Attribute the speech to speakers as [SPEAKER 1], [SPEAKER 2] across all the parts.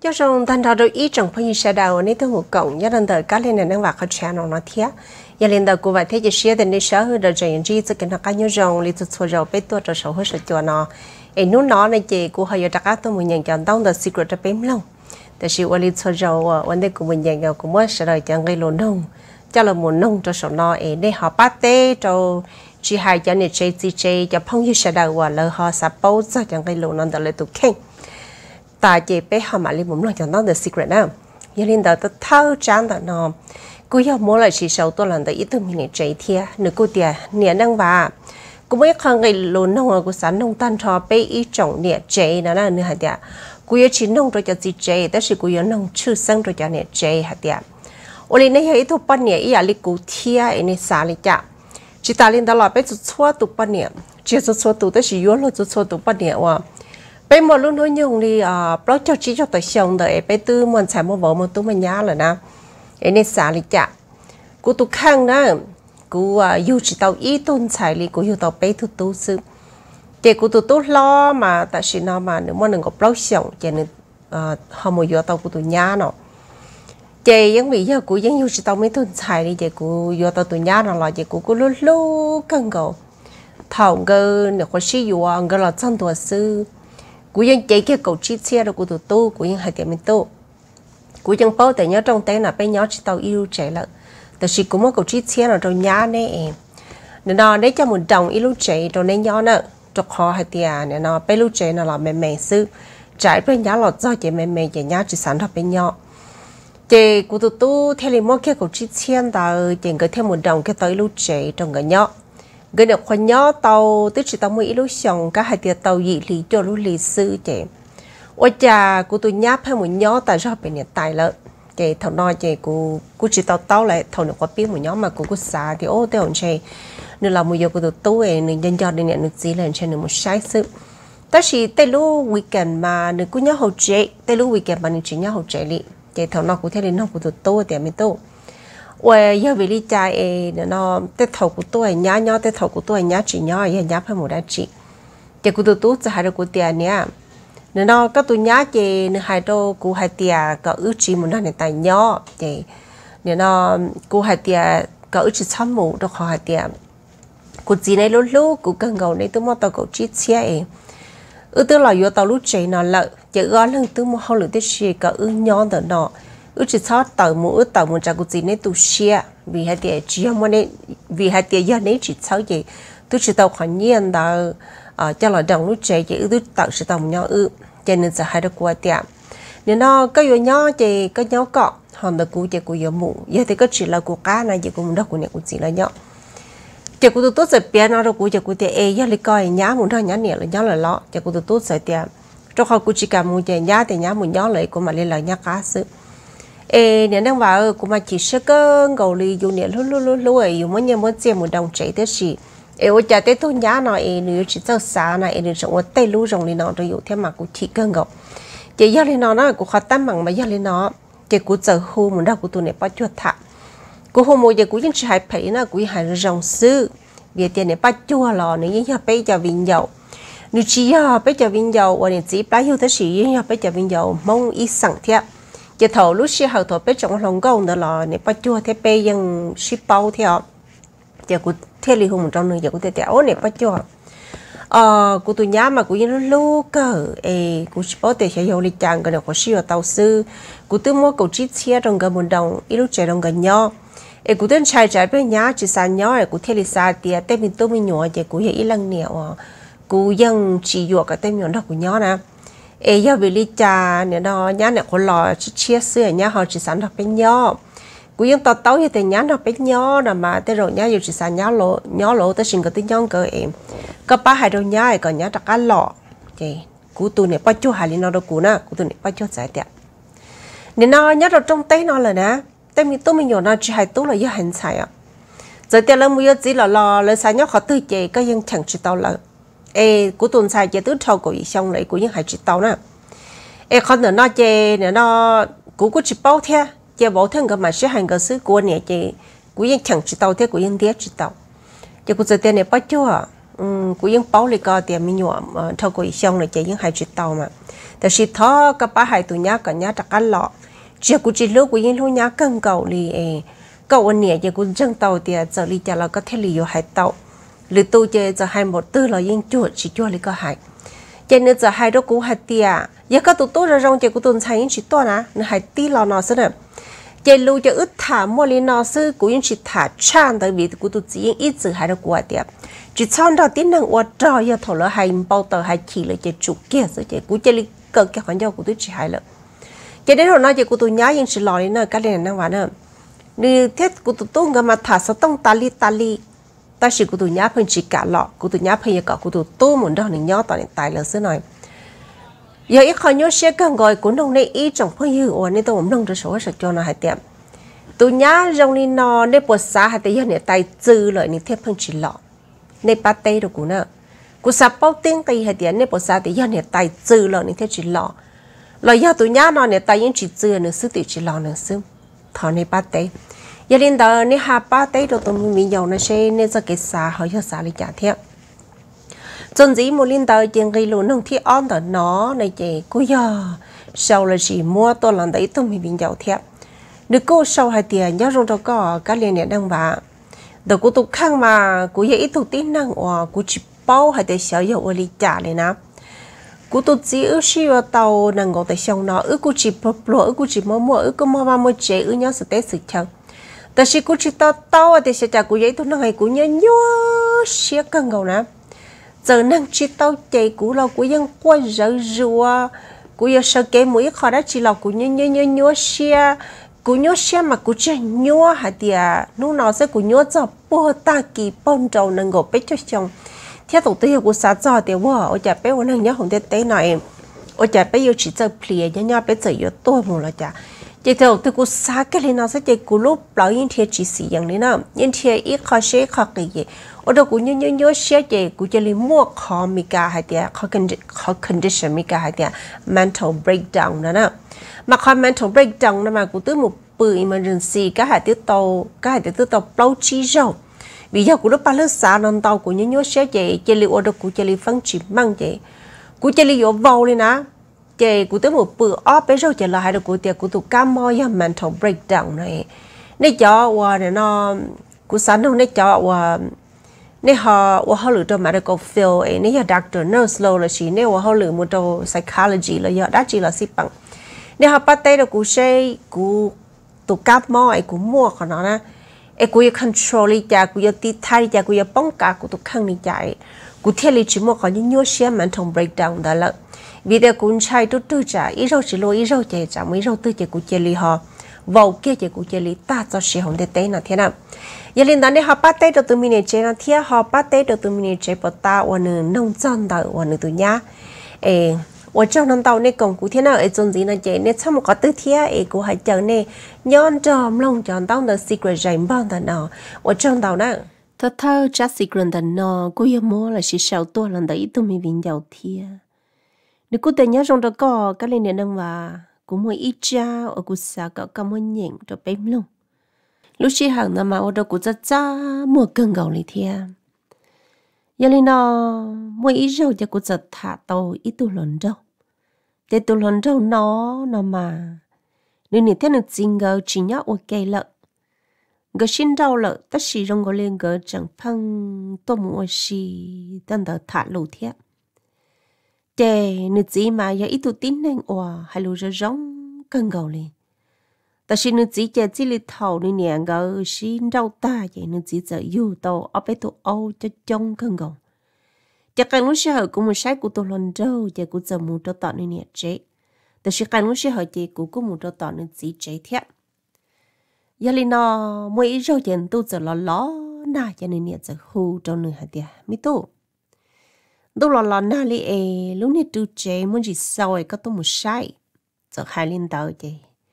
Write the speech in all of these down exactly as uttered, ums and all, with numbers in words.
[SPEAKER 1] cho rằng thành ra đôi ít trong phong sẽ đầu nên tôi một cộng cho nên đời cá lên này đang vào khai channel nó thiệt giờ lên đời của vậy thế chỉ share đến đi sở hữu đời chuyện gì cho cái nó cá nhau rong li tụt xua rau bé tua cho sở hữu sự cho nó em muốn nó này chị của họ giờ tất cả tôi muốn nhận chọn tông the secret cho bém lôngแต่ชีวันนี้ทศเราวันนี้กูมันยังเอากูมั่วสลายจังไงล้นนงจะเราหมุนนงจะสอนน้อเองได้หอบปัตเต้จะชีหายจะเนี่ยเจจีเจจะพงยุชดาวว่าเลยหอสับปูจะจังไงล้นนั่นแต่เลยตุกเข่งตาเจไปหามาลีมุมหลังจากนั้น the secret นะยันลินเดอร์ตัวเท่าจังแต่นอกูอยากมั่วเลยชีเสาตัวหลังแต่อีตัวมีเนี่ยเจเทียนึกกูเดียเนี่ยนั่งว่ากูไม่เคยไงล้นนงกูสันนงตันทอไปอีจงเนี่ยเจนั่นน่ะเนื้อหาเดียกูยังชินนงตัวจะจีเจแต่สิกูยังนงชื่อซึ่งตัวจะเนี่ยเจหาเดียวันนี้เนี่ยไอ้ตัวปั้นเนี่ยอีอะไรกูเทียไอ้เนี่ยสาลิจ้ะจิตาลินตลอดไปจุดชั่วตัวปั้นเนี่ยเจ้าจุดชั่วตัวแต่สิย้อนเราจุดชั่วตัวปั้นเนี่ยว่าไปหมดรุ่นน้อยยงนี่อ่าเพราะเจ้าจีเจ้าตัวเชียงเดอไปตื้อมันใช้มาบอกมันตู้มันยาเลยนะไอ้เนี่ยสาลิจ้ะกูตัวข้างนะกูอ่ะอยู่จิตเอาอีต้นใช้ลิกูอยู่ต่อไปทุกตู้ซื้อเจ้ากูตัวตู้ล้อมาแต่สินอมาหนึ่งวันหนึ่งก็เปล่าเสียงเจ้าหนึ่งอ่าหอมอยู่ต่อกูตัวยาเนาะเจ้ายังมีเยอะกูยังอยู่ที่ต่อไม่ต้นใช้เลยเจ้ากูอยู่ต่อตัวยาเนาะเจ้ากูกูลุ้นลุ้นกันก็ถาวเงินเนี่ยคนชี้อยู่อ่ะเงินเราจังตัวซื้อกูยังเจ้าแค่กูชี้เชี่ยแล้วกูตัวตู้กูยังหายใจไม่ตู้กูยังเป้าแต่เนี้ยตรงเต้นน่ะไปเนี้ยที่ต่ออีรูเจ้าละแต่สิกูมั่วกูชี้เชี่ยเราตรงยาเนี่ยเองเดี๋ยวได้จะหมุนดองอีรูเจ้าตรงนี้เนี้ยเนาะจกคอให้เตียเนี่ยเนาะไปรู้เจนเราแม่แม่ซื้อจ่ายเป็นยาหลอดจ่ายเจแม่แม่เจยาจิสันทำเป็นยอเจกูตู้ตู้เทลิมอแค่กูชิเชียนตาเจงก็เทมุนดองแค่ตัวรู้เจตรงกันยอเกิดคนยอเตาติดจิตต้องมีรู้ส่งก็ให้เตียเตาหยีหลีโจรู้หลีซื้อเจว่าจ่ากูตัวยาให้หมุนยอแต่ชอบเป็นเนี่ยตายแล้วเจเท่าน้อยเจกูกูจิตเตาเต้าเลยเท่าเนี่ยก็ปิ้งหมุนยอมากูกูสาที่โอ้เต้าเชนึกเราไม่ยกตัวตู้เองนึกยันยอดเนี่ยนึกจีเลยเช่นนึกมันใช้ซื้อแต่สิแต่รู้วีแกนมานึกกูเนี่ยเขาเจแต่รู้วีแกนมานึกจีเนี่ยเขาเจลิเจเท่านั้นกูเท่านี้น้องกูตัวตู้แต่ไม่ตู้ว่าอย่าวิลิจายเองเนาะแต่เท่ากูตัวเนี้ยเนาะแต่เท่ากูตัวเนี้ยจีเนาะยังยับให้หมดได้จีเจกูตัวตู้จะหายกูเตียเนี่ยเนาะก็ตัวเนี้ยเจนึกหายตัวกูหายเตียก็อึจีมันนั่นในตายเนาะเจเนาะกูหายเตียก็อึจีช้ำหมูตัวเขาหายเตียกูจีในลูกลูกกูกังเกาในตัวมอตอกูจีเชียเองอือตัวเราอยู่ตอลูกใจนอนละจะก้อนเรื่องตัวมอเขาหรือตัวเชียก็อือย้อนเดินนออือจีชอบเต่ามูอือเต่ามูจากกูจีในตัวเชียวิหารเดียจีฮมันในวิหารเดียยันในจีเช้าเจตัวจีเต่าขวัญเยี่ยนดาวอ่าจะหล่อดังลูกใจเจอือตัวเต่าจีเต่ามันย้อนอือเจนึกจะให้ตัวกูเตียเนี่ยนอก็อยู่ย้อนเจก็ย้อนเกาะหอนตะกูเจกูย้อนหมูยันแต่ก็จีเรากูก้านะเจกูมันรักกูเนี่ยกูจีแล้วย้อนเจ้ากูตัวตัวเสียเปียนเรากูเจ้ากูเตะเอยาลิกอยย้าหมุนทางย้าเนี่ยเลยย้าเลยล้อเจ้ากูตัวตัวเสียเตียเจ้าเขากูจิกามูเจ้าย้าแต่ย้าหมุนย้อนเลยกูมาเรียนเลยย้าก้าซื้อเอเนี่ยนั่งว่าเออกูมาจีเชื่อเกินเกาหลีอยู่เนี่ยลุ้ลุ้ลุ้ลุ้อยู่มันยังมันเจียมหมุนดองใจเท่าสิเออว่าจะเตะต้นย้าหน่อยเอเนี่ยจีเจ้าสาหน่อยเอเนี่ยจังว่าเตะลุ้ตรงนี้เนาะเราอยู่เท่ามากูทีเกินเกาเจ้าย้าเลยเนาะนะกูขอตั้งมั่งมาย้าเลยเนาะเจ้ากูเจอหูหมุนดาวกูตัวเนี่ยปัจจุบันกูหูมูเจ้ากูยังใช้ไผ่นะกูยังหายรองซื้อเบียดเนี่ยปัจจุบันเราเนี่ยยังไปจะวิ่งยาวนึกชี้อ่ะไปจะวิ่งยาววันนี้จีไปอยู่ที่สี่ยังไปจะวิ่งยาวมองอีสังเทียจะถอรู้ชี้เขาถอไปจงลงก้าวนั่นเราเนี่ยปัจจุบันที่ไปยังชิปเป้าเทียจะกูเที่ยวลีหุ่นจังหนึ่งจะกูเที่ยวเนี่ยปัจจุบันอ่ากูตัวย้ำมากูยังรู้ก็เอกูชิปเป้าแต่เชียวลิจังก็เนี่ยกูชี้ว่าเต้าซื้อกูตื้อมัวกูชี้เชียตรงกับมุนดงอีลูกเจตรงกับย่อเอกูเดินชายใจเป็นยาจิสันย้อยกูเทลิซาเตียเต็มตัวมีหนัวเจกูยังอีหลังเหนียวกูยังชีหยวกกับเต็มหนัวดอกกูย้อนะเอยาวิลิจาเนี่ยเนาะย้าเนี่ยคนรอเชี่ยเสื้อย้าหอจิสันดอกเป็นย้อกูยังต่อเต้าอยู่แต่ย้าดอกเป็นย้อนะมาแต่เราย้าอยู่จิสันย้าโลย้อโลแต่สิ่งก็ติ้งย้อนเกอเองก็ป้าหายโดนย้ายก่อนย้าตะการหล่อเจกูตัวเนี่ยป้าจู่หายลินอดกูนะกูตัวเนี่ยป้าจู่ใจเตียเนี่ยเนาะย้าเราจงเต้นนอนเลยนะแต่มีตัวมันอยู่น่าจะให้ตัวเลยยังเห็นใช่อ่ะจะเดี๋ยวเราไม่ยอมจีหล่อหล่อเลยสายย้อนเขาตื้อเจก็ยังฉันจิตเอาเลยเอกูตุนใส่เจตื้อเท่ากูอีช่องเลยกูยังหายจิตเอานะเอคนเหนือน่าเจเนี่ยน่ากูกูจิตเป้าเท่าเจบอกถึงกับมาเชื่อหันกับซื้อกูเนี่ยเจกูยังฉันจิตเอาเท่ากูยังเดียจิตเอาเจกูจะเดี๋ยวเนี่ยป้าจ้ว um cú yên bao lì có tiền mình nhọ thâu cú xong là chỉ yên hai chục tàu màแต่สิท้อก็ป้าหายตัวเนี้ยกันเนี้ยจากกันหล่อเจ้ากูจิลูกกูยิงลูกเนี้ยกังเก่าลีเอเก่าวันเนี้ยเจ้ากูจังเตาเดียจะลีจะเราก็เทลีอยู่หายเตาหรือตัวเจ้าจะหายหมดตื้อเรายิงจวดสิจวดเลยก็หายเจ้าเนี่ยจะหายด้วยกูหายเตียยังก็ตัวตัวเราจงเจ้ากูตุนใช้ยิงสิตัวนะเนี่ยหายตีเราหนอซะเนี่ยเจ้าลูกจะอึดถามมัวลีนอซื้อกูยิงสิถาช่างแต่วิกูตุจียิงอีจือหายด้วยกูเดียจิตช่างเราตีนังอวดจอยถอดแล้วหายเบาเตอหายขี่เลยเจ้าจุกเกี้ยซะเจ้ากูจะลีเกิดแค่คนเดียวกูตัวจีหายเลยจะได้เราหน้าจะกูตัวย้ายยังสิหล่อเลยเนอะก็เลยนั่งว่าเนอะนี่เทศกูตัวตุ้งก็มาถาสต้องตาลีตาลีแต่สิกูตัวย้ายเพิ่งจีกะหล่อกูตัวย้ายเพิ่งยังกับกูตัวตู้หมุนดอกหนึ่งย้อตอนนี้ตายเลยซะหน่อยอย่าอีกคนย้อนเชื่อกันก่อนกูน้องในอีจังเพิ่งยืนในตัวผมน้องจะสวยสุดจอนะหายเต็มตัวย้ายตรงนี้นอนในปวดสาหายแต่ยันเนี่ยตายจืดเลยนี่เทพเพิ่งจีหล่อในปาเต้ดูกูเนอะกูสับเป้าติ้งตีหายเดียนในปวดสาแต่ยันเนี่ยตายจืดเลยนี่เทพจีหล่อเราอยากตัวย้านอนเนี่ยตายยังจีจืดเนี่ยซื้อติดจีหล่อเนี่ยซื้อถอนในปาเต้ยาลินเดอร์นี่หาป้าเต้ตัวตรงมีอยู่นะใช่เนี่ยจะเกิดสาเขาจะสาลิจ่าเทียจนจีมูลินเดอร์ยังกิโลนึงที่อ้อนแต่น้อในเจกูยาเช้าเลยจีมัวตัวหลังได้ตัวมีวิญญาณเทียนึกกูเช้าให้เตียนยาลงตัวก็การเรียนเนี่ยดังว่าเดี๋ยวกูตุกข้างมากูยังอีตุกตีนั่งว่ากูจีเป้าให้เตียเช้าอยู่อลิจ่าเลยนะกูตุจีอื้อชีวเตานังกอแต่เช้าน้ออื้อกูจีปลปลอื้อกูจีมัวมัวอื้อก็มัวมามัวเจอื้อเนี่ยสเตสึเช้าแต่สิกูจิตต่อต่อแต่เสียจากกูยัยตัวนั่งให้กูยันยัวเสียกันเขานะเจอนั่งจิตต่อใจกูเรากูยังกวนเรื่อยๆกูยังสเกมมือขอได้จีเรากูยันยันยันยัวเสียกูยัวเสียมากูจะยัวหาเดียนู่นน่ะสิกูยัวจะปวดตากีปนเจ้านั่งก็ไปช่วยชงเที่ยวตัวเตี้ยกูสาจ่อเดียวว่าโอ้จะไปวันนั้นยันของเต้เต้หน่อยโอ้จะไปอยู่จีเจอเพลียยันยันไปเจออยู่ตัวหมดแล้วจ้ะเจ้าตัวกูสากันเลยนะสิเจ้ากูรูปเปล่ายินเทียจีสีอย่างนี้นะยินเทียอีกข้อเชื่อข้อกี่ยี่โอ้เดี๋ยวกูยันยันยัวเชื่อเจ้ากูจะเลยมั่วคอมีกาให้เดียข้อ ข้อ condition มีกาให้เดีย mental breakdown นะนะมาคอ mental breakdown นะมากูตื้อหมู่ปืน emergency ก็ให้ตื้อโตก็ให้ตื้อโตเปล่าชี้เจ้าวิญญากูรูปปลาเลือดสารนอนเตากูยันยัวเชื่อเจ้าเจ้าเลยโอ้เดี๋ยวกูจะเลยฟังจิมั่งเจ้ากูจะเลยอยู่เบาเลยนะเจ้กูต้องบอกปืนอ้อไปเราจะละให้เรากูเดียกูถูกการมอยา mental breakdown นี่ในจอว่าเนี่ยน้องกูสั่งในจอว่าในหอว่าเขาหรือตัว medical field เองในยา doctor nurse เราเลยสิเนี่ยว่าเขาหรือมุดตัว psychology เลยยาได้จีละสิปังในหอปัตเต้เรากูใช้กูถูกการมอไอ้กูมั่วขนาดนั้นไอ้กูยัง control ลิจ่ากูยังติดท้ายจ่ากูยังป้องกันกูถูกขังในใจกูเที่ยวลิจิมั่วเขายังยั่วเสีย mental breakdown ได้ละvì thế cũng chạy tốt tư trả ít rau chỉ lo ít rau chạy trả mấy rau tư chạy cũng chạy li họ vào kia chạy cũng chạy li ta cho sử dụng để té nào thế nào giờ liên đàn để họ bắt té được từ mình chạy nào thế họ bắt té được từ mình chạy bắt ta và nửa nông dân đầu và nửa từ nhá ê và trong năm tàu này còn cụ thế nào ấy trong gì nó chạy nên sau một cái tư thế ấy cụ hãy chờ này nhon tròn lông tròn tao là secret rành bao tận nào và trong tàu nào thật thơ chắc secret tận nào cô yêu mua là chỉ sáu tuổi lần đấy tụi mình viên giàu thiệt nếu cô thấy nhớ trong đó có cái lên điện năng và cũng muốn ít cha ở cô xã có cả một nhện cho bém luôn lúc chị hàng năm mà ở đó cô rất cha mua cân gạo này thiệt giờ lên nó mua ít rau cho cô rất thả tàu ít tu lần rau để tu lần rau nó nó mà nếu như thế được chính gạo chỉ nhớ ok lợ gạo xin rau lợ tất sĩ trong gạo lên gạo chẳng phăng tôm mua xì tân đó thả lù thiệt chè nữ chỉ mà giờ ít tu tin nên òa hay lù ra rong cân gạo liền ta xin nữ chỉ chè chỉ li thầu nữ nhẹ gạo xin rau ta vậy nữ chỉ giờ yêu tàu ở bên tu âu cho trong cân gạo chắc cái lúc sau cũng một sai của tôi lần rau chè của giờ mua cho tao nữ nhẹ chế ta xin cái lúc sau chè của cũng mua cho tao nữ chỉ chế thiệt giờ li nó mỗi rau chè tu giờ ló ló na cho nữ nhẹ giờ hù trong nữ hạt tiệt mi tu đâu là là na li e lúc này tu chế muốn gì sao ấy có tôi một sai giờ hai linh đạo chế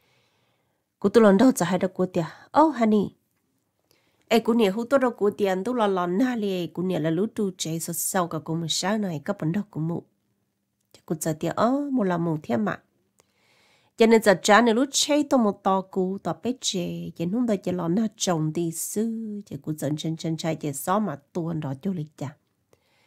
[SPEAKER 1] cô tôi lần đầu giờ hai đứa cô tia oh honey ấy cô nhớ hút tôi đâu cô tiền đâu là là na li cô nhớ là lúc tu chế sao sao cả cô một sai này có vấn đề của mụ cô giờ tia oh một là mụ thiên mà cho nên giờ trả này lúc chế tôi một to cô to bé chế cho nên bây giờ là na trồng đi sư cho cô dẫn chân chân trai chế xó mà tuôn đó cho lịch chả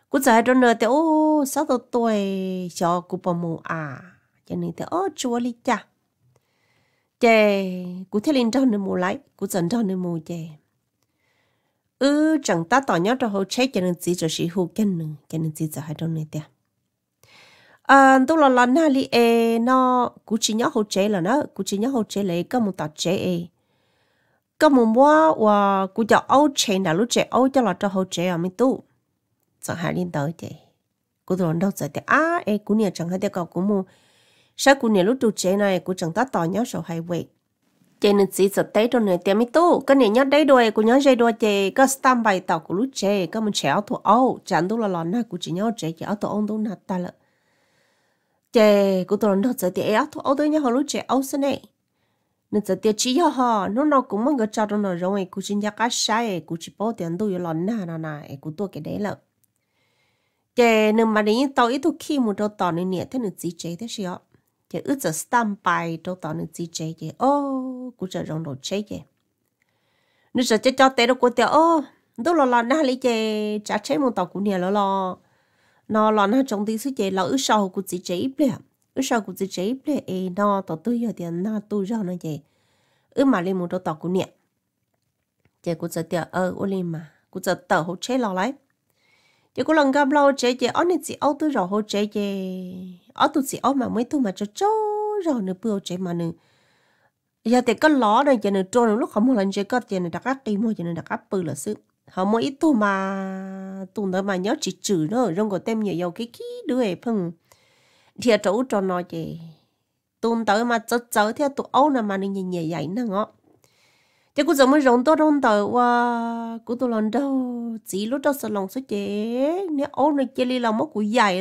[SPEAKER 1] cú giờ đó nữa thì ô sáu tuổi tuổi cho cú bỏ mù à cho nên thì ô chua li cha chè cú thấy lên trong nữa mù lại cú dần trong nữa mù chè ừ chẳng ta tỏ nhớ cho hậu chế cho nên chỉ cho sĩ hữu kenn nữa cho nên chỉ cho hai trong này tiệt à tôi là lần nào li e nó cú chỉ nhớ hậu chế là nó cú chỉ nhớ hậu chế lấy có một tờ chế e có một mua và cú cho áo chế là lúc chế áo cho là cho hậu chế à mình tu chẳng hạn liên tới chị cô tôi đâu giờ thì à em cô nhà chẳng hay để có cô mua sao cô nhà lúc tu chế này cô chẳng ta tỏ nhớ sầu hay vậy chị nên chỉ giờ tới trong này tiền mi tu cái này nhớ đấy đôi cô nhớ dây đôi chị có stamp bài tàu của lúc chế có mình chéo thủ áo chẳng đâu là lon na cô chỉ nhớ chế chỉ áo thủ ông đâu nạt ta là chị cô tôi đâu giờ thì áo thủ áo tôi nhớ hồi lúc chế áo xí này nên giờ thì chỉ cho họ nó nó cũng mong cái cho nó rồi cô chỉ nhớ cái sai cô chỉ bỏ tiền đâu lon na na na cô tôi cái đấy là chè nếu mà đến tàu ít thôi khi một đầu tàu này nè thế nữa gì chế thế sao chè ướt giờ stamp bài đầu tàu này gì chế chè ô cũng giờ rong đồ chế chè nếu giờ chế cho té đâu có té ô đâu là là na lấy chè trả chế một tàu cũng nè lo lo nó là na trong tí số chè là ướt sau cũng gì chế ít lẹ ướt sau cũng gì chế ít lẹ ê nó tàu tôi giờ tiền na tôi ra nó chè ướt mà lên một đầu tàu cũng nè chè cũng giờ té ờ ô lên mà cũng giờ tàu hỗ chế lo lấy chỉ có lần gặp lâu chế chế anh chỉ áo tôi rồi hỗ chế chế áo tôi chỉ áo mà mấy tôi mà cho cho rồi nữa bữa chế mà nữa giờ thì có ló này chế nữa trôi lúc không một lần chế có chế nữa đặt các tim thôi chế nữa đặt các bự là sự họ mỗi ít tôi mà tôi nữa mà nhớ chỉ trừ nữa rồi có tem nhiều dầu cái kí đứa ấy phừng thì chỗ cho nó chế tôi tới mà chớ chớ theo tôi áo nào mà nó nhẹ nhẹ vậy nè ngó chứ cô giờ mới rộng tốt không tờ qua cô tôi lần đâu chỉ lúc đó sợ lòng số chế nếu ố này chơi đi lòng mất củ dày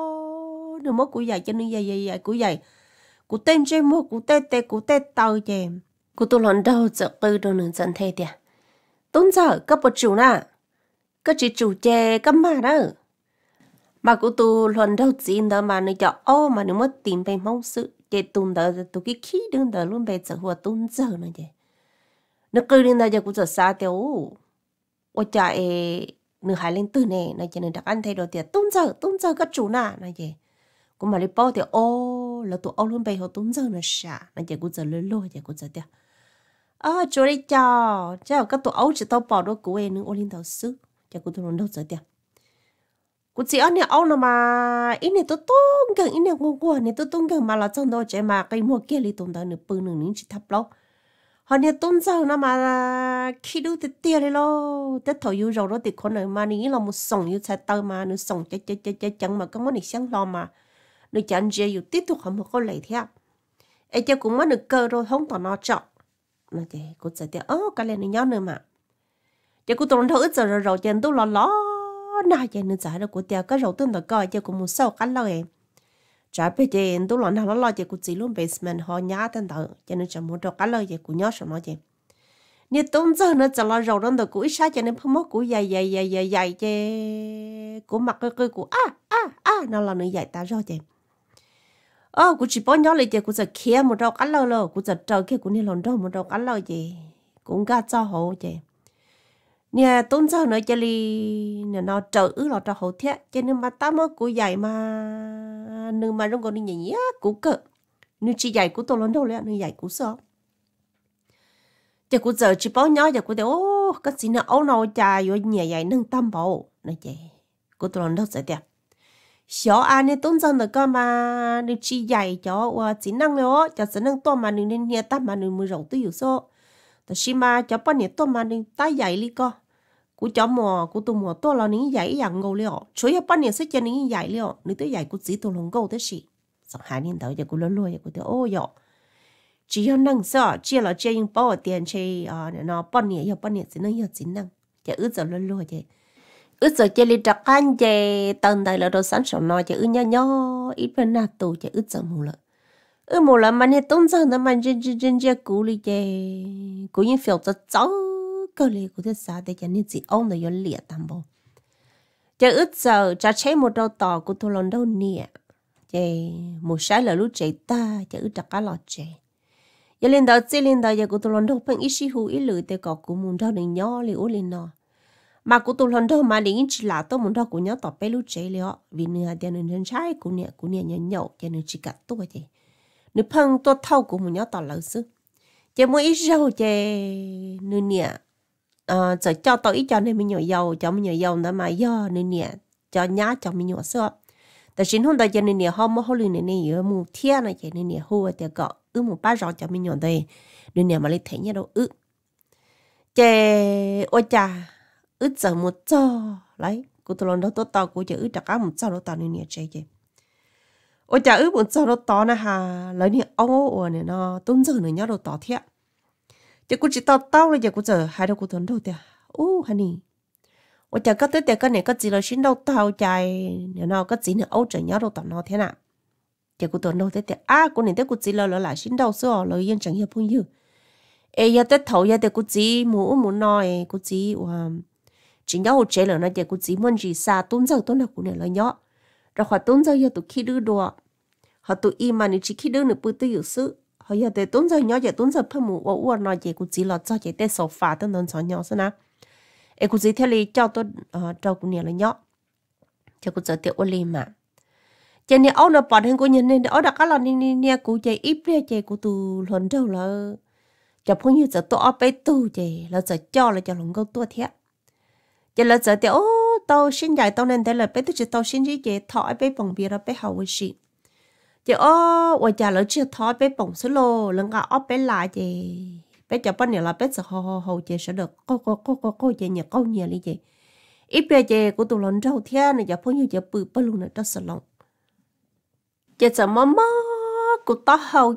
[SPEAKER 1] đó nếu mất củ dày cho nên dày dày dày củ dày củ tên chơi mất củ tê tê củ tê tàu chè cô tôi lần đâu sợ tư đâu nữa dần thế tiệt tốn giờ cấp một chủ nè cấp chỉ chủ chè cấp mà đó mà cô tôi lần đâu chỉ đó mà nó cho ô mà nó mất tìm về mong sự chè tuần đó tôi cái khí đương đó luôn bây giờ hoa tuần giờ này chè nó cười lên đây giờ cũng giờ xa tiêu, ôi trời, nửa hai lên từ này, này cho nên đặc ăn thay đồ tiệt, tung giờ, tung giờ các chủ nà, này chị, cũng mà đi bao thì ô, là tụi ô luôn bây họ tung giờ nó xả, này chị cũng giờ lôi lôi, chị cũng giờ tiệt, à chú đi chào, chào các tụi ô chỉ tao bỏ đồ của em nữa, ô lên tao sức, chị cũng tụi nó đâu giờ tiệt, cũng chỉ ăn này ô nào mà, ít này tôi tung gần, ít này ngon quá, này tôi tung gần mà là trong đó chị mà cái mua kia đi tung đó nữa bự nữa nín chỉ thấp lâu. Họ nè tôn giờ nó mà khi đu thì tiền đi lo tết thổi yêu rồi đó thì con này mà nghĩ là một sòng yêu chạy tàu mà nó sòng chết chết chết chết chẳng mà có món này sáng lo mà nó chẳng gì yêu tiếp tục không một con lấy theo ấy chứ cũng mất được cơ rồi không tao nó chọn nó chị cũng sẽ tiếc ơ cái này nó nhớ nữa mà chứ cũng tao thử giờ rồi rồi chân tôi lo lo na chân nó giải được của tiếc cái rồi tôi đã coi chứ cũng một sau cái lời trả bây giờ tôi lo nào lo chứ cũng chỉ luôn basement họ nhá tên tao cho nên chẳng muốn cho cái lời gì cũng nhớ sao nói chứ nếu tôn giờ nó chỉ là rồi đó tôi cũng ít sai cho nên không mất cũng dày dày dày dày dày chứ cũng mặc cái cái cũng à à à nó là nó dày ta rồi chứ ờ cũng chỉ bao nhớ lại chứ cũng sẽ kia một đầu cái lời rồi cũng sẽ chờ kia cũng nên làm đâu một đầu cái lời gì cũng gạt cho họ chứ nè tôn giờ nó chỉ li nè nó chờ ứ là cho họ thiệt cho nên mà tao mới cũng dày mà nếu mà không có đi nhảy cũng cỡ nếu chỉ dạy của tôi lớn đâu lại nếu dạy của sao giờ của giờ chỉ bảo nhớ giờ của tôi ô cái gì nó ấu nào chà rồi nhẹ dạy nâng tâm bộ này chị của tôi lớn đâu sẽ đẹp xóa anh nên tôn dân được cơ mà nếu chỉ dạy cho và chỉ năng nữa cho sẽ nâng to mà nên nhẹ tâm mà nên mới rộng tôi hiểu sốแต่ชิมาจะป้อนเนี่ยตัวมันนี่ตายใหญ่ลิก็กูจะมัวกูตัวมัวตัวเรานี่ใหญ่อย่างงูเลยอ่ะช่วยป้อนเนี่ยสักจะนี่ใหญ่เลยอ่ะนี่ตัวใหญ่กูจีตัวลงกูได้สิสองหานี่เดี๋ยวจะกูลุ้นลุ้ยกูเดี๋ยวโอ้ยchỉ要năng sao chỉ là chỉ những bao tiền chơi à nó bao nhiêu giờ bao nhiêu chỉ năng giờ chỉ năng chỉ ước giờ luôn luôn vậy ước giờ chỉ li trắc ăn chơi tận đây là đồ sản xuất nó chỉ ước nhỏ nhỏ ít bên nào tù chỉ ước giờ mù lợ ước mù lợ mà này tốn giờ nó mà trên trên trên trên cũ li chơi cũ những phiếu cho cháu cơ li của thế sao để cho nên chỉ ông này yon liệt tạm bộ chỉ ước giờ cha chơi một đầu tàu của tôi lần đầu nè chơi một sai là lúc chơi ta chỉ ước trắc cá lọt chơi giờ lên đó chơi lên đó giờ cô tôi lần đầu phân ít xíu ít lười để có cô muốn đâu đừng nhỏ li ố lên nó mà cụ tụ lần đầu mà đến chỉ là tôi muốn đó cụ nhớ tỏ bé lúc chế liệu vì nửa tiền nửa nhân trái cụ nè cụ nè nhớ nhậu cho nên chỉ cả tôi vậy nửa phăng tôi thâu cụ muốn nhớ tỏ lợi sức chỉ mỗi ít rau chỉ nửa nè ờ giờ cho tôi ít cho nên mình nhỏ dầu cho mình nhỏ dầu đó mà do nửa nè cho nhá cho mình nhỏ sữaแต่ฉันหุ่นตัวเจนเนี่ยเขาไม่เขาเลยเนี่ยอยู่มูเทียนะเจนเนี่ยหัวเดียวก็อือมูป้าจอจะไม่หย่อนเลยเนี่ยมาเลยเทียนเนี่ยเราอึเจโอจ่าอึจะมูจ่อไรกูตัวนั้นตัวต่อกูจะอึจากการมูจ่อเราต่อเนี่ยเจเจโอจ่าอึมูจ่อเราต่อนะฮะแล้วเนี่ยเอาโอ้เนี่ยเนาะต้นเจอเนี่ยเราต่อเทียจะกูจะต่อเต้าเลยจะกูเจอหายเรากูตัวนั้นเดียวโอ้ฮันนี่我讲个对对个那个只了心都掏在，然后个只呢欧整要都当那天呐，结果当那对对啊，过年对个只了了啦心都说了演整一朋友，哎呀对头呀对个只冇冇nói个只话，只要我这了那结果只问只啥东走东那过年了呀，然后东走要都去得多，họ tụi im mà你chỉ khi đứa nữa bự tư yếu sự họ giờ để tốn giờ nhỏ giờ tốn giờ phân mù ô ô nói gì cũng chỉ là cho chị để sổ phá tốn tốn cho nhau xem nào em cũng chỉ theo lý cho tôi cho cô nhiều là nhỏ cho cô giờ tiểu ô li mà cho nên ông nó bỏ thêm cô nhìn nên ông đã có lần nè nè cô chạy ít ra chạy cô tu lần đầu là cho phong như giờ tôi ở bên tu chạy là giờ cho là cho lòng câu tua thiệt cho là giờ tiểu tao sinh dài tao nên thế là bên tôi chỉ tao sinh gì chạy thọ bên phòng bia là bên hậu gì chị ô ở nhà là chưa thọ bên phòng số lô lần cả ở bên lại chị bé cho bên này là bé sẽ hồ hồ hồ chị sẽ được cô cô cô cô cô chị nhà cô nhà đi chị ít bé chị của tụi lần đầu thiên này giờ phong như giờ bự bự luôn này đó sợ lòng chị sợ mò mò của tao hậu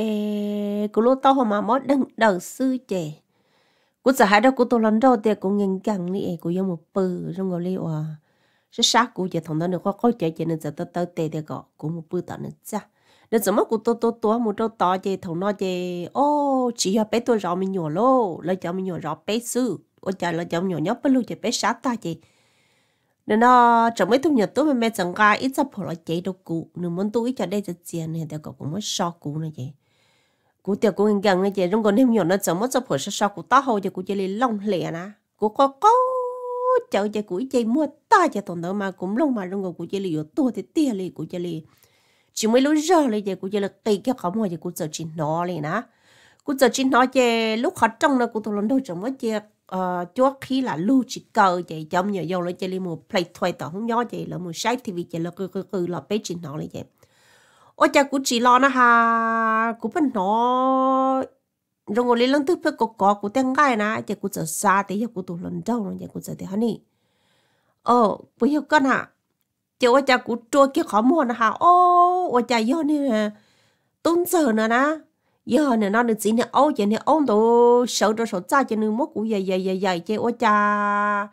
[SPEAKER 1] chị của lúc tao mà mò đằng đầu sư chị của sợ hai đó của tụi lần đầu thì cũng ngần ngần đi của yêu một bự trong gọi liệu à sẽ sát của chị thằng đó được có có chị chị nên giờ tao tao tệ để gọi của một bự tao nữa cha nên giờ mất của tôi tôi tôi một trâu to chị thằng nó chị ô chỉ là bé tôi rõ mình nhỏ lô lấy cho mình nhỏ rõ bé sư ô cha lấy cho nhỏ nhóc bé luôn chị bé sát ta chị nên nó trong mấy thùng nhật tôi mẹ mẹ chẳng gai ít sắp họ là chị đâu cụ nếu muốn tôi ít cho đây cho tiền này thì cũng mới so cụ này chị cụ tiệc cụ gần này chị trong còn thêm nhỏ nó chẳng mất sắp họ sẽ so cụ to hồi chị cụ chỉ lấy lông lẻ nè cụ có có chợ chị cụ chị mua ta chị thằng đó mà cũng lông mà trong còn cụ chỉ lấy tôi thì tiền lấy cụ chỉ lấy chỉ mới lúc giờ lấy chị cụ chỉ là cây cái không mà chị cụ giờ chỉ nó lấy nè cụ giờ chỉ nó chị lúc họ trong nó cụ tôi lần đầu chẳng mất chị ờ chúa khí là lưu chỉ cờ chị chồng nhiều dầu lấy chị đi một plate thuê tao không nhớ chị là một site ti vi chị là cứ cứ cứ là bé chỉ nó lấy chị ôi cha cụ chỉ lo nó ha cụ bên nó rồi ngồi lên lần thứ phải có có cụ tiếng gai nè chị cụ giờ xa thì cụ tôi lần đầu rồi chị cụ giờ thì hắn đi ờ bây giờ con hả chị ôi cha cụ trôi kia khó mua nè ha ô ôi cha do nè tốn giờ nữa nè giờ này nó được gì nè ô chị nè ông đồ sợ đồ sợ cha chị nè mất cú dày dày dày dày chị ôi cha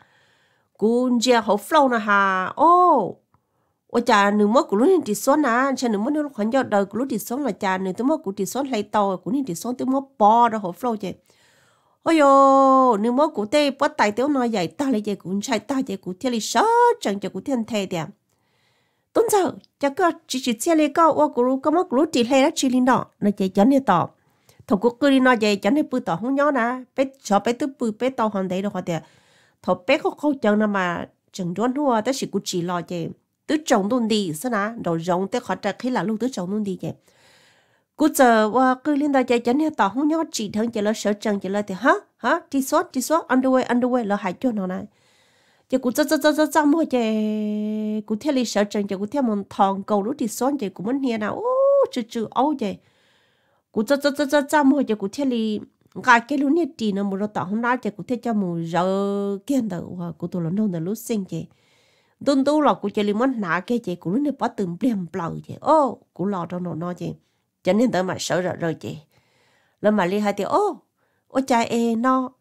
[SPEAKER 1] cú giờ hậu flow nè ha ô ôi cha nè mất cú lúc đi xuống nè cha nè mất lúc khoảng giờ đời cú lúc đi xuống là cha nè tôi mất cú đi xuống lấy tàu cú đi xuống tôi mất bò đó hậu flow chị ôi yo nè mất cú tê bắt tay tôi nói dày ta lấy chị cú chạy ta chị cú theo đi sợ chẳng cho cú thiên thề đẹp tốn giờ chắc có chỉ chỉ xe lên cao ô cú có mất cú chỉ hay là chỉ linh đó nó chạy chắn đi tỏ thầu cú cứ đi nói chạy chắn đi bự tỏ không nhớ nè bé cho bé tứ bự bé tàu hoàn đấy đâu họ tiệt thầu bé có khâu chân nè mà chừng đoán hua tới chỉ cú chỉ lo chạy tứ trồng luôn đi sao nè đầu rồng tới họ trả khi là lúc tứ trồng luôn đi chạy cú giờ ô cứ linh đó chạy chắn đi tỏ không nhớ chỉ thằng chạy là sợ chân chạy là thì hả hả đi xuống đi xuống underwear underwear là hại cho nó này chị cũng rất rất rất rất rất mua chị cũng theo lịch sử chẳng chị cũng theo một thằng cầu lúc đi xuống chị cũng muốn nghe nào ô chữ chữ ấu chị cũng rất rất rất rất rất mua chị cũng theo lịch gai cái lúc này chị nó một đôi tao không nói chị cũng theo cho một giờ kia đầu và cũng tôi lần đầu là lúc sinh chị đun tu là cũng chị liền muốn nã cái chị cũng lúc này bắt từng bèm bầu chị ô cũng lo trong nó nó chị cho nên tới mà sợ rồi rồi chị lần mà liên hai thì ô ô cha e nó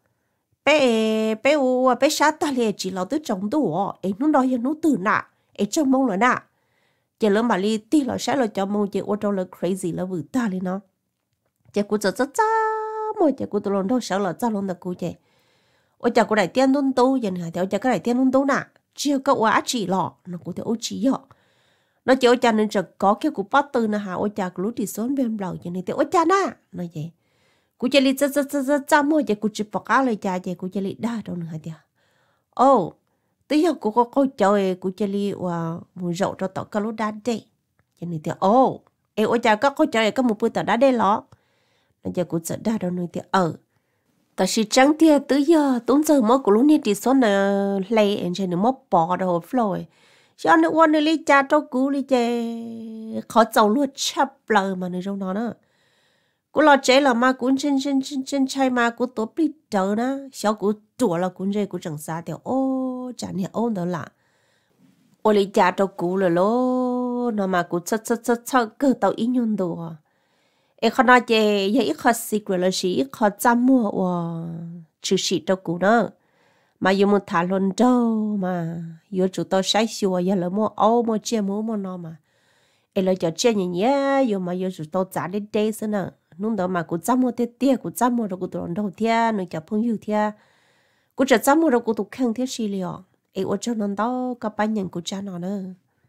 [SPEAKER 1] bé bé u bé sát ta liền chỉ là tới trong tủ em nó đòi nó từ nạ em trong mong là nạ chỉ là mà li ti là sát là cho mong chị ô trong là crazy là vừa ta lên nó chị cũng rất rất cha mà chị cũng từ lần đầu sợ là cha lần đầu cô chị ôi cha cô đại tiên luôn tu vậy nè theo cha cái đại tiên luôn tu nạ chưa có quá chỉ lọ nó cũng theo ô chỉ vậy nó chỉ ôi cha nên chỉ có cái của bắt từ nè hà ôi cha cứ lúc thì xuống bên đầu vậy này theo ôi cha nè nói vậy cú chơi li rất rất rất rất chăm thôi, chơi cú chỉ bọc áo lấy cha chơi cú chơi li đa đâu nữa hả tia, ô tới giờ cô có câu chơi cô chơi li và muốn rậu cho tao cái lúa đá đây cho nên thì ô em ôi cha có câu chơi có một bữa tao đá đây lọ nên giờ cô sợ đá đâu nơi thì ờ ta chỉ trắng tia tới giờ tốn giờ mất của lúc này thì số là lay em trên nó mất bỏ đầu flow cho nên quan này lấy cha cho cú lấy chơi khó giàu luôn chấp lời mà nơi trong đó nữa cú lo chế là mà cú trên trên trên trên chai mà cú tốt bị đỡ đó sao cú chùa là cú dây cú chẳng xa thì ô chả nhẹ ôn đó là ô lấy cha cho cú rồi lố nó mà cú chất chất chất chất cơ tàu ít nhon đồ em không nói chơi vậy ít khó xịt rồi là gì ít khó chăm mua và chữ xịt cho cú nữa mà yêu một thả luôn đâu mà yêu chủ tao sai xua giờ là mua ô mua chia mua mua nó mà em lấy cho chia nhẹ nhẹ yêu mà yêu chủ tao trả đến đây xí nữa nung đó mà cũng chăm mua tết tết cũng chăm mua rồi cũng tụi đầu thia người chồng phong yêu thia cũng chỉ chăm mua rồi cũng tụi khang thia xí liền em ở chỗนั้นđó các bạn nhận cũng cha nó nữa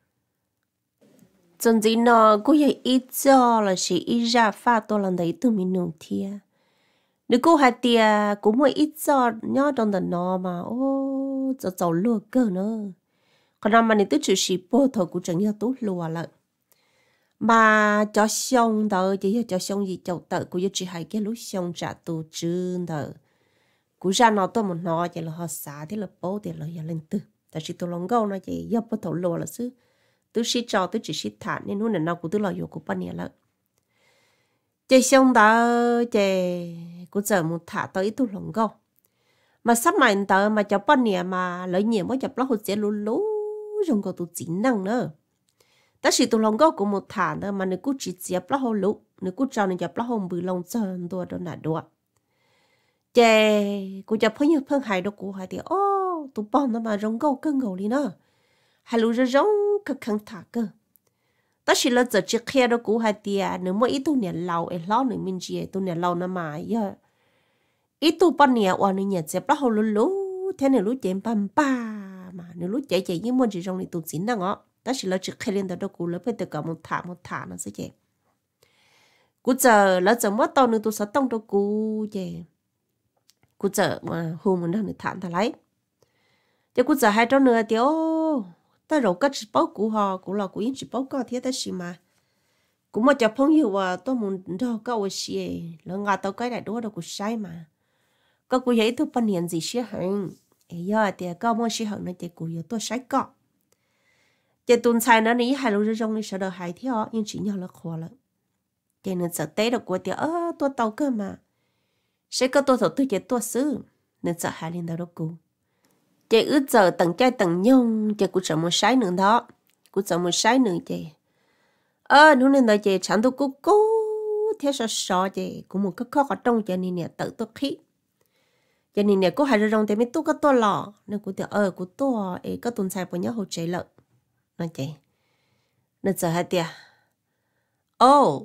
[SPEAKER 1] chân gì nó cũng vậy ít cho là chỉ ít ra pha tôi lần đấy tụi mình nung thia nếu cô hai tia cũng mới ít cho nhớ trong đợt nó mà ô cho cháu lúa cơ nữa còn năm mà này tôi chỉ xí bố thôi cũng chẳng nhớ tốt lúa lại mà cho xong đó chỉ cho xong gì cháu tự cũng chỉ hay cái lúc xong trả tù trơn đó cũng ra nó tôi một nó chỉ là họ xả thế là bố thì là giờ lên từ tại vì tôi lòng gâu nó chỉ giờ bố thầu lúa là xứ tôi xí cho tôi chỉ xí thản nên lúc này nó cũng tôi là yêu của bao nhiêu lại chơi xong đó chơi cũng giờ một thả tới tôi lòng gâu mà sắp mạnh tờ mà cho bao nhiêu mà lấy nhiều mới chập lót hụt sẽ lú lú rồi có tụi chính năng nữa ta chỉ tụi lòng gâu cũng một thả nữa mà nếu cứ chỉ chập lót hụt lú nếu cứ cho nên chập lót hụt bự lòng chân đùa đó là đùa chơi cũng chập hơi nhiều phân hại đâu cũng hay thì ô tụi bọn nó mà rong gâu cưng gâu đi nữa hay lú rong cực khăng thả cơ ta chỉ là giờ chỉ kia đó cũng hay thì nếu mà ít tu nhà lâu ấy lo nữa mình chỉ tu nhà lâu nó mà giờ ít tu bao nhiêu ở nơi nhà xếp đó hồi lú lú thế này lú chạy băm ba mà nếu lú chạy chạy như muốn chỉ trong này tu chín đó ngó ta chỉ là chỉ kia lên đó đó cũng là phải từ cả một thả một thả nó sẽ chạy cú giờ là giờ mất tao nữa tu sẽ tông đó cú chạy cú giờ mà hôm mình đang được thả thả lấy cho cú giờ hai trăm nữa thì ô ta rồi cái chỉ bảo cũ họ cũ là cũ yên chỉ bảo có thế ta xí mà cũng mà chập phong yêu à tôi muốn đâu có ở xí là ngã tao cái đại đua đâu cũng sai mà có cũ vậy tôi phân hiện gì xí hẳn ấy giờ thì có mua xí hẳn này thì cũ yêu tôi sai có chỉ tuần sai nó ní hai lúa rong đi sợ đời hai theo nhưng chỉ nhau là khó lắm cho nên sợ té được của thì ơ tôi tao cơ mà sẽ có tôi thầu tôi chỉ tôi xứ nên sợ hai lên đâu cũ chị ước giờ tầng trai tầng nhung chị cũng sợ một sái nữa đó cũng sợ một sái nữa chị ơ nó nên là chị chẳng tôi cố cố thế sao sao chị cũng một cái khó ở trong cho nên nè tự tôi khí cho nên nè có hai rong thì mới tôi có tôi lò nên cũng thì ờ cũng tôi ấy có tuần sai bao nhiêu hồ chạy lợn nói chị nên giờ hai tia ô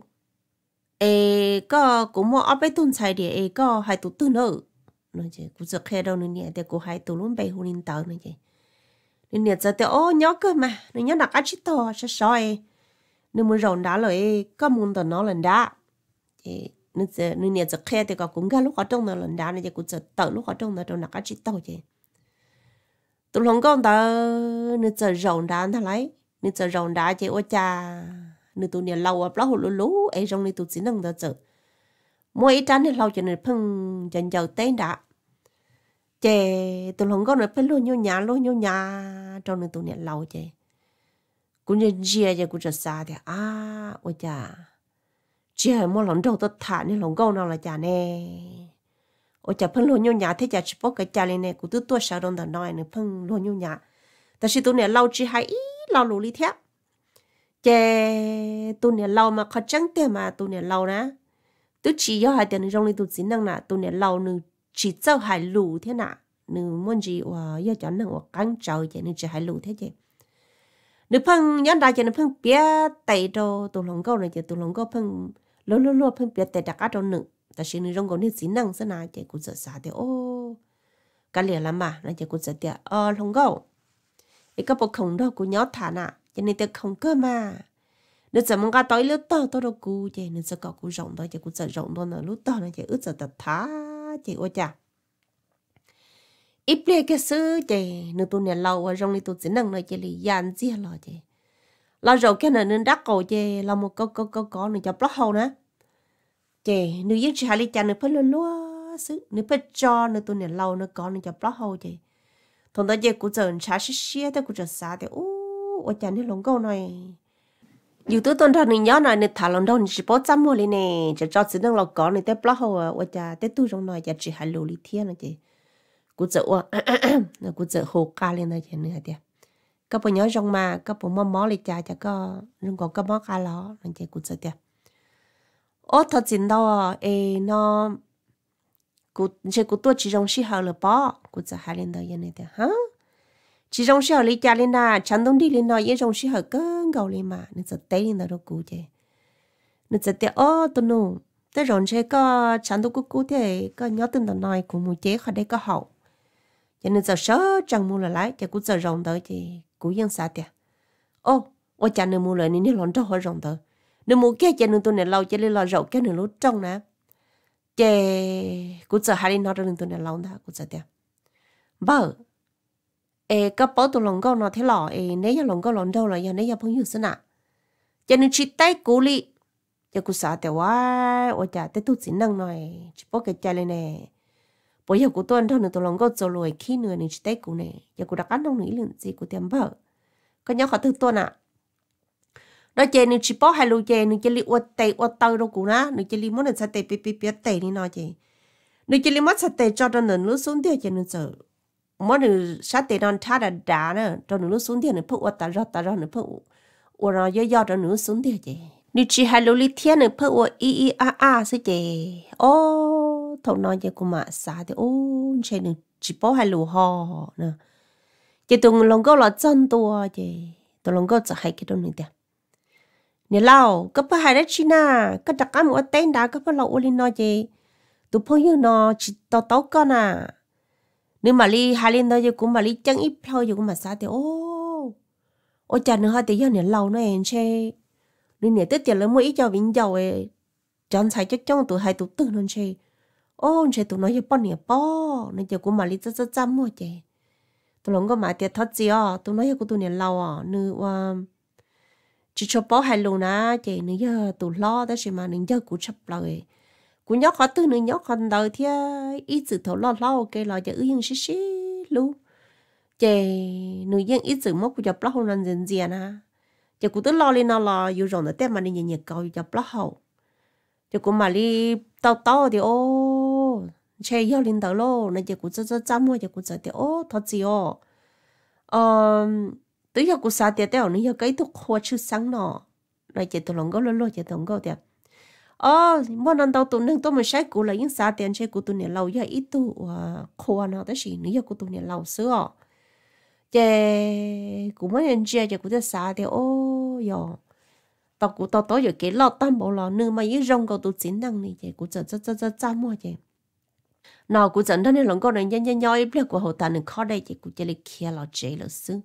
[SPEAKER 1] ê có cũng mua áp tuần sai đi ê có hai tụ tư nữa nói chứ cũng sợ khe đâu nữa nè để cô hai tụ luôn bay hôn in tờ này chứ nên nè giờ thì ô nhớ cơ mà nên nhớ đặt áo chít to sao soi nên mới rộn đá rồi có muốn tờ nó lần đá nên giờ nên nè giờ khe thì có cũng ga lúc ở trong là lần đá này chứ cũng sợ tờ lúc ở trong là trong đặt áo chít to chứ tụ lòng con tờ nên giờ rộn đá thằng lấy nên giờ rộn đá chứ ôi cha nên tụ nè lâu à bao hồ lú lú ấy trong này tụ chỉ năng tờ giờ mỗi ít tránh thì lâu cho nên phân dần dần tên đã chè tụi lòng con này phải luôn nhau nhà luôn nhau nhà trong này tụi này lâu chè cũng như chia cho cũng rất xa thì à ôi chà chia mỗi lần đầu tôi thả nên lòng con nào là chà nè ôi chà phân luôn nhau nhà thế chà chỉ có cái chà này nè cũng tôi tôi sợ đông tờ nói nữa phân luôn nhau nhà但是tụi này lâu chỉ hay lâu lù đi theo chè tụi này lâu mà khó trắng tiền mà tụi này lâu nè tôi chỉ có hai tiền trong này tôi xin năng nè tôi nè lâu nữa chỉ cho hai lù thế nè nữa muốn gì và giờ chọn năng và căng trời vậy nên chỉ hai lù thế chứ nữa phân nhớ đại cho nên phân bia tay đồ tôi lòng câu này chứ tôi lòng câu phân lố lố lố phân bia tay đặc ở trong nữa tại vì nữa trong cái này xin năng thế nào chứ cũng sợ sợ thì ô cái liền lắm mà nó chứ cũng sợ thì ờ lòng câu cái cái bộ không đâu cũng nhớ thả nè cho nên tôi không cơ mà nếu giờ mong cái tối lúc to tôi đâu cú chứ nên giờ có cú rộng thôi chứ cú sợ rộng thôi nữa lúc to này chứ ướt giờ tập thá chứ ôi chà ít bia cái sứ chị nữ tu này lâu rồi trong này tu chỉ năng nói chị lì dàn chia lo chị lo rồi cái này nên đắc cầu chị là một câu câu câu câu nữa cho block hole nữa chị nữ yên chị hai lì chăn nữ phải luôn luôn sứ nữ phải cho nữ tu này lâu nữ có nữ cho block hole chị thằng đó chị cũng giờ trả xí xí tới cũng giờ xa thì ô ở chăn này lồng câu này dù tôi tuần thằng nữ nhớ này nữ thả lồng đâu nữ chỉ bỏ chăm mua đi nè chỉ cho chỉ năng lâu có nữ tới block hole ở chăn tới tu trong này chị chỉ hai lù lì thiên này chị cú sợ à cú sợ hồ ca lên đây chứ nữa tiệt các bạn nhớ trong mà các bạn mò mò lấy cha cho có nhưng còn các món cá ló nên chỉ cú sợ tiệt ô thật chính đâu ê nó cú chỉ cú tôi chỉ trong sĩ hậu là bỏ cú sợ hai lên đây này tiệt hả chỉ trong sĩ hậu lấy cha lên na chẳng đông đi lên nói yên trong sĩ hậu cơn gầu lên mà nên sợ té lên đó cú chứ nên sợ tiệt ô tôi nu tới rồi chơi có chẳng đông cú cú thế có nhớ tin tao nói của một chế khỏi đây có hậu cho nên giờ sớ chẳng mua lại cho cũng giờ rồng tới thì cũng yên xa tiệt ô ô cha nên mua lại nên lon cho họ rồng tới nên mua cái cho nên tôi này lâu cho nên là rậu cái nữa lúc trong nè chè cũng giờ hai đi nó nên tôi này lâu đó cũng giờ tiệt vợ ê các bố tôi lòng câu nó thế lọ ê nếu như lòng câu lòng đâu là giờ nếu như phong yêu xin ạ cho nên chỉ tay cú li cho cũng xa tiệt quá ô cha tới tôi chỉ năng nói chỉ bố cái cha lên nè bây giờ của tôi anh thôi nữa tôi lòng có cho lùi khi nữa nên chỉ tay của này giờ của đặc ăn không nghĩ liền gì của tiệm vợ có nhớ khó từ tôi nè đó chơi nên chỉ bỏ hai lô chơi nên chơi li uất tây uất tàu đâu của nó nên chơi li món này sẽ tây pi pi pi tây đi nói chơi nên chơi li món sẽ tây cho nó nữa xuống đi chơi nên sợ món này sẽ tây nó thà đã đá nữa cho nó xuống đi nữa phụ uất tàu rót tàu rót nữa phụ uất nó do do cho nó xuống đi chơi nên chỉ hai lô li thiên nữa phụ uất i i a a sẽ chơi ô thầu nói cho cô mà xa thì ô chơi đừng chỉ bỏ hai lù hò nè chỉ tụi lòng câu là chân tua chứ tụi lòng câu chỉ hai cái đó nữa đấy nè lao có phải hai đấy chi na có đặc ăn một tên đã có phải lâu uli nói chứ tụi phong yêu nó chỉ tao tao con à nếu mà li hai lên đó chứ cũng mà li chân ít thôi chứ cũng mà xa thì ô ô chả nữa hai thì giờ nè lâu nó em chơi nên nè tết tiền là mua ít cho vinh giàu ấy chọn sai chắc chắn tụi hai tụi tư nên chơi ô chơi tụi nó giờ bao nhiêu bao nên giờ cũng mà li rất rất chăm mua chơi tụi nó có mà tiền thắt gì à tụi nó giờ cũng tụi này lâu à nữ chỉ cho bao hai lô na chơi nữ giờ tụi lo đó chứ mà nữ giờ cũng chấp lời cũng nhóc họ tư nữ nhóc còn đời thì ít sự thấu lo lo ok là giờ yên xí xí luôn chơi nữ yên ít sự mất cũng chấp lo không làm gì gì na giờ cũng tự lo lên nó là yêu rồi nó tên mà đi nhẹ nhẹ cầu chấp lo hậu giờ cũng mà đi tao tao thì ô chơi yêu lên tao luôn nên giờ cũng rất rất chăm mua giờ cũng rất thì ô thật gì ô um tới giờ cũng xa tiệt tao nữa giờ cái thuốc hoa chưa sáng nọ rồi giờ tụi lòng có lôi lôi giờ tụi có tiệt ờ mỗi lần tao tụi nâng tụi mình sai cũng là những xa tiền chơi của tụi này lâu giờ ít tụ hoa nào tới gì nữa giờ của tụi này lâu xưa giờ cũng mấy anh chơi giờ cũng tới xa tiệt ô giờ tao cũng tao tối giờ cái lọ tam bộ lọ nữa mà những rong cầu tụi chín năng này giờ cũng rất rất rất rất chăm mua giờ nào cũng dẫn đến những lần con này nhanh nhanh nhanh ít của hậu tàn được khó đây giờ cũng chỉ là kia lọ chơi là xứ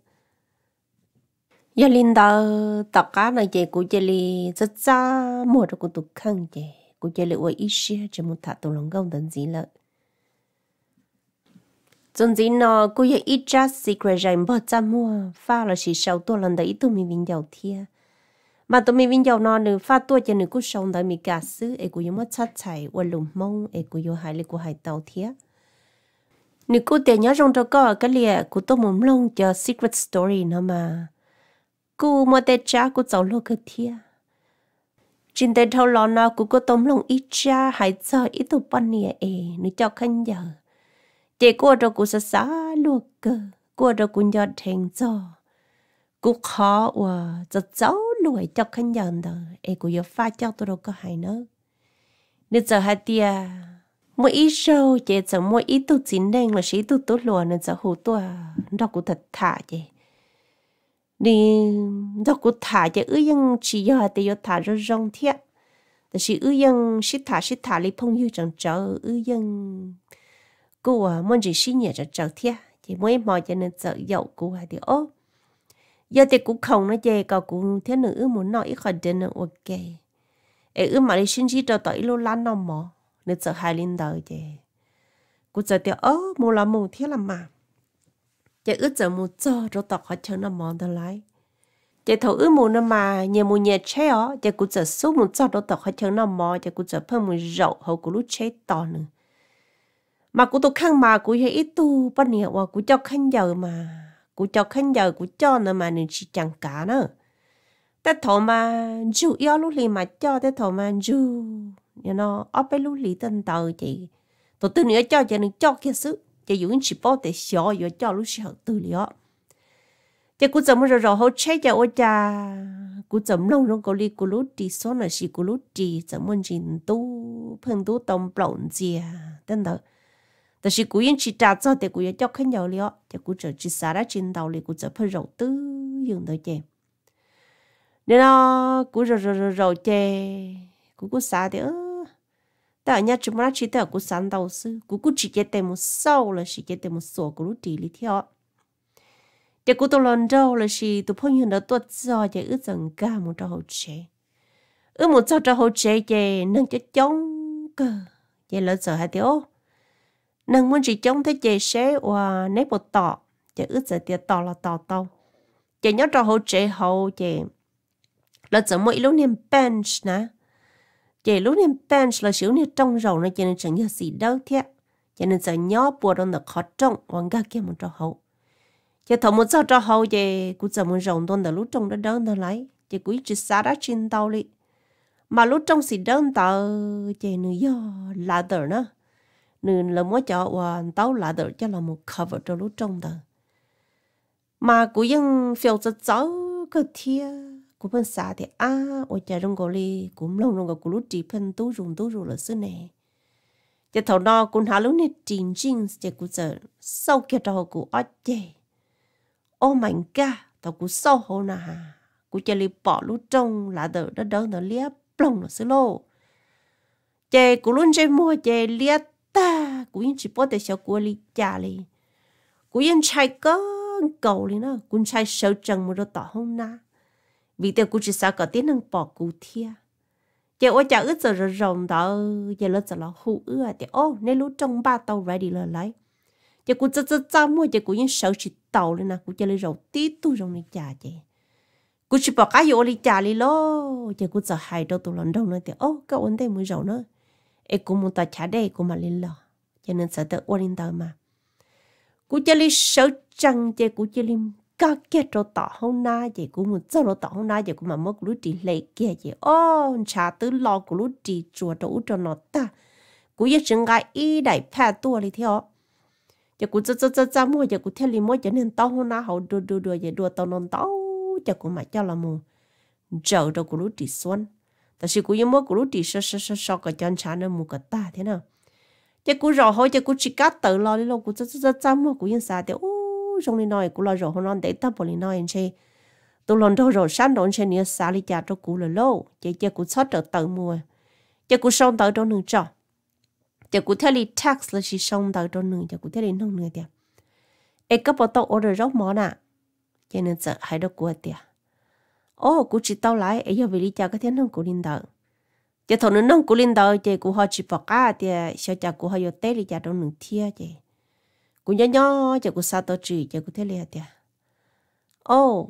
[SPEAKER 1] giờ linh đạo tất cả này chị cũng chỉ là rất xa mua được cũng tụt khăn chị cũng chỉ là ở ít xe chỉ một thằng tụi lòng gông đến gì lợi trong gì nó cũng là ít just secret rằng bỏ ra mua pha là chỉ sau tôi lần đấy tụi mình vinh giàu thia mà tụi mình vinh giàu nó nữa pha tôi cho nữa cũng sống đấy mình cả xứ ấy cũng giống mất sát chạy qua lùm mông ấy cũng giống hai lệ của hai tàu thia nữa cũng để nhớ trong đó có cái lìa của tôi muốn lông cho secret story nữa mà cô mua tết cha cô cháu lo cái thia trên tết thâu lò nào cô có tôm lông ít cha hay giờ ít tụ bận nè ê nữ cho khăn giờ để cô đó cô sẽ xả luộc cơ cô đó cô nhớ thành cho cô khó và rất cháu lùi cho khăn giờ đó ê cô giờ pha cho tôi đâu có hay nữa nên giờ hai tia mỗi ít show chỉ giờ mỗi ít tụ chín đen là sĩ tụ tốt lùa nên giờ hồ tôi đó cô thật thả vậy đi đó cũng thả cho ư dân chỉ do thì do thả ra rong thiệt,แต่是ư dân shit thả shit thả lấy phong yêu chẳng chờ ư dân cô à muốn chỉ xin nhẹ cho chờ thiệt, chỉ mỗi mò cho nên sợ dậu cô à thì ô, giờ thì cũng không nói gì cả cũng thế nữa ư muốn nói ít khỏi đến nữa ok, ư mà đi xin chỉ cho tới lâu lắm nó mò, nên sợ hai linh đời chứ, cú giờ thì ớ mua là mua thế làm mà chỉ ước giờ mua cho rồi tao khỏi chơi nó mòn đó lại chỉ thầu ước mua nó mà nhiều mua nhẹ chế ó chỉ cú giờ số mua cho rồi tao khỏi chơi nó mòn chỉ cú giờ phân mua rậu hậu cú lúc chế to nữa mà cú tôi khăn mà cú hay ít tu bao nhiêu và cú cho khăn giờ mà cú cho khăn giờ cú cho nữa mà nên chỉ chẳng cả nữaแต่ถมาจูยอลูลีมาจ่อแต่ถมาจูyou know เอาไปลูลีตันเตาจีตัวตัวนี้จ่อจะนึกจ่อแค่ซื้อจะอยู่in chỉ bảoแต่小อยู่จ่อลูสิเหตุเลยจะกูจะมันเราเขาใช้จะว่าจะกูจะลงลงกอลีกูรู้ดีส่วนน่ะสิกูรู้ดีจะมันจินตู้เพิ่งตู้ต้มปล่นเจียตั้งแต่แต่สิกูยังchỉ trả choแต่กูยังจ่อขึ้นยาวเลยจะกูจะจิสาระจินเตาเลยกูจะเพิ่งเราตื้อยังได้เจnên nó cú rồi rồi rồi rồi chè cú cú xả thì ơ tại nhà chúng nó chỉ tới cú sáng đầu sư cú cú chỉ cái tên một sau là chỉ cái tên một số cú lúc đi lý theo chè cú tôi lần đầu là chỉ tôi phong hiện đó tôi cho chè ước dần cả một trò hậu chè ước một trò trò hậu chè chè nâng cho chống cơ chè lỡ sợ hai tiếng nâng muốn chỉ chống thấy chè xé và nếp một tọ chè ước giờ tiệt tọ là tọ tàu chè nhớ trò hậu chè hậu chè là giờ mỗi lúc niệm bench nè, chỉ lúc niệm bench là xíu niệm trong rầu nó cho nên chẳng nhớ gì đâu thế, cho nên giờ nhớ bùa đó là khó trong, hoàng ga kia một trò hậu, chỉ thầu một giờ trò hậu chỉ cũng giờ một rầu đó là lúc trong đó đơn đó lấy, chỉ cũng chỉ xa đã trên tàu đi, mà lúc trong gì đơn tàu chỉ nửa do leather nữa, nửa là mỗi chỗ hoàn tàu leather cho là một cover cho lúc trong đó, mà cũngยัง feel จะเจ้าก็เทียcú phân xả thì à ôi cha rong goli cũng lâu rong goli lúc chỉ phân tú rung tú rung là xứ này chỉ thầu đó cũng há lúc này chín chín chỉ cú giờ sau kia đó cú ở chè oh my god tao cú sau hồ nà cú chỉ li bỏ lúc trong là đỡ đỡ đỡ nó liếc plong nó xứ lô chè cú luôn chơi mua chè liếc ta cú yên chỉ bỏ để cho cú li chả li cú yên chạy có cầu li nó cú chạy sâu trăng một đôi tỏ hông na vì tiêu cú chỉ sao có tiếng năng bỏ cú thia, giờ ôi chả ướt giờ rồi rồng đó, giờ lỡ giờ là hú ướt thì ô nên lúc trong ba tàu ready là lấy, giờ cú chớ chớ chớ mua giờ cú những sáu chỉ tàu lên nè, cú chơi lấy rồng tí tu rồng này chả chứ, cú chỉ bỏ cái vô đi chả đi lo, giờ cú giờ hai đâu tụ lần đâu nữa thì ô cái vấn đề mới rồng nữa, em cú muốn ta trả đây cú mà lên lo, cho nên sợ tới ôn lên tàu mà, cú chơi lấy sáu trăng giờ cú chơi lấy các cái trò tỏ hôm nay chị cũng muốn cho nó tỏ hôm nay chị cũng mà mất lúc đi lấy kia chị ô cha tứ lo của lúc đi chùa đâu cho nó ta cũng như chừng cái ý đại pha tua đi theo chị cũng cho cho cho cho mua chị cũng theo li mua cho nên tao hôm nay họ đua đua đua vậy đua tao non tao chị cũng mà cho là mua chờ đâu của lúc đi xuân tại vì cũng như mua của lúc đi sơ sơ sơ sơ cái chân cha nó mua cái ta thế nào chị cũng rõ thôi chị cũng chỉ cắt tự lo đi lo cũng cho cho cho cho mua cũng như sao thì trong này nói cũng là rồi hôm nay để tập bọn nói anh chị tôi lần đầu rồi sáng đó anh chị nhớ xả đi chả cho cụ là lâu chị chị cũng sót được tự mua chị cũng xong tự trong nương trọ chị cũng theo đi tax là chỉ xong tự trong nương chị cũng theo đi nông nương tiền em có bao tao order rất món à cho nên sợ hay được của tiền ô cũng chỉ tao lại em giờ về đi chả cái thiên nông của linh đạo chị thằng nương nông của linh đạo chị cũng họ chỉ bỏ cả tiền sao chả cũng họ vô tết đi chả trong nương thia chị cũng nhớ nhớ chỉ cũng sao tao chỉ chỉ cũng thế liền tiệt, ô,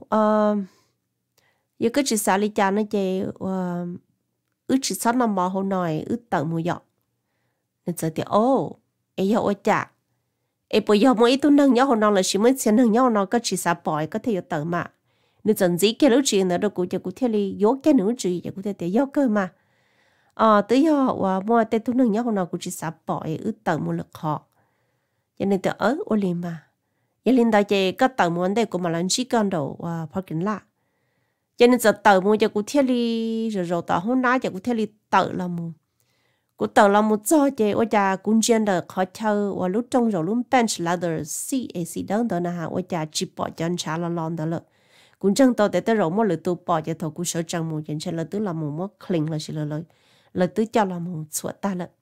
[SPEAKER 1] giờ cứ chỉ sao đi cha nó chỉ, ước chỉ sao nằm mò hôm nay ước tận mùi giọt, nên giờ tiệt ô, ấy giờ ôi chả, ấy bây giờ mỗi tôi nâng nhớ hôm nay là chỉ mới xem nâng nhớ nó có chỉ sao bỏi có thể tận mà, nên dần dĩ cái lúc chuyện nữa đâu cũng chỉ cũng thế li, yếu cái nữa chỉ chỉ cũng thế tiệt yếu cơ mà, à tới giờ và mỗi tên tôi nâng nhớ hôm nay cũng chỉ sao bỏi ước tận một lực họ cho nên tôi ở ô liền mà, giờ lên đại chế các tàu muốn đây của mà làm chỉ cần đầu và parking lot, cho nên giờ tàu mua cho cụ thiết li rồi rồi tàu hôm nay cho cụ thiết li tàu là mua, cụ tàu là một cho chế ở nhà cũng chuyên được khó chơi và lúc trong rồi lúc bench ladder C A C đó đó là ở nhà chỉ bỏ chân trả là lon đó là, cũng chẳng tàu để tới rồi mua lưỡi tàu bỏ cho thầu cụ sở trang mua chân chân là tứ là mua mua clean là chỉ là lời là tứ cho là mua sửa ta là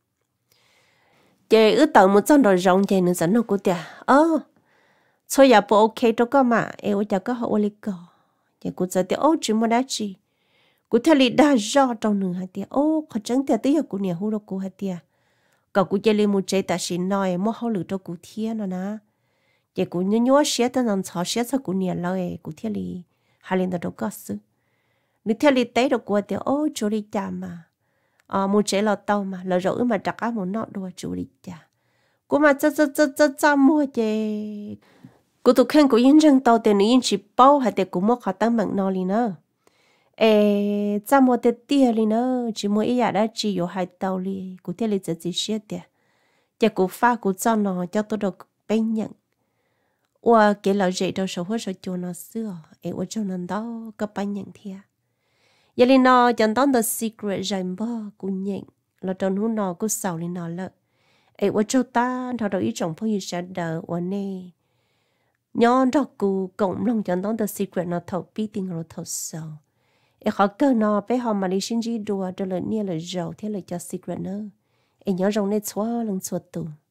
[SPEAKER 1] chị ước tận một trăm rồi rong chị nữa dẫn nó của tiệt ơ thôi giờ bộ ok đâu có mà em ở nhà có họ oli cò chị cũng giờ tiệt ô chỉ mà đã chi cũng theo lý đa do trong nửa hai tiệt ô khó chẳng tiệt tới giờ cũng nhiều hú đâu cũng hai tiệt cậu cũng chơi lên một chế ta xin nói mua hậu lử cho cụ thiên nó nè vậy cũng nhớ nhớ xé tên non xỏ xé sao cũng niệm lời cụ thiên li hai lên đâu có sự nếu theo li tế được qua thì ô chú đi chạm mà à một chế là tàu mà là rồi mà đặt áo một nọ đùa chú đi chạm cô mà cho cho cho cho cho mua chứ cô tụi khen cô yên rằng tàu tiền yên chỉ bao hay tiền cũng mua khó tăng mạng nó li nữa ê cho mua tiền tiền li nữa chỉ mua ý đã chỉ có hai tàu li cô theo li chỉ chỉ xé tiền giờ cô pha cô cho nó cho tôi được bên nhận và cái lời dạy đâu số hơi số cho nó xưa em ở trongนั้นđó có bao nhận thiệt giờ li nó chẳng tao the secret rồi bơ cô nhận là trong hôm nó cô sầu li nó lợ em ở trong ta thằng đó ý chồng phong yêu sẽ đỡ và nè nhớ đó cô cộng lòng chẳng tao the secret nó thầu bi tình nó thầu sầu em khó cơ nó bé họ mà đi xin gì đùa cho lời nia lời giàu thế lời cho secret nữa em nhớ trong này xóa lần xóa tù